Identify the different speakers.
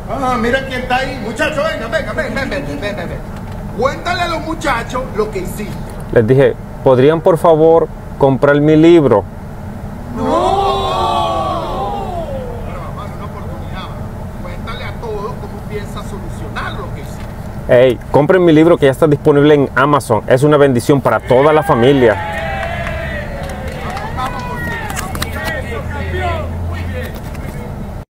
Speaker 1: Ah, mira quién está ahí. Muchacho, ven. Cuéntale a los muchachos lo que hiciste.
Speaker 2: Les dije, ¿podrían por favor comprar mi libro?
Speaker 1: No. Bueno, mamá, una oportunidad. Cuéntale a todos cómo piensas solucionar lo que hiciste.
Speaker 2: Hey, compren mi libro que ya está disponible en Amazon. Es una bendición para toda la familia.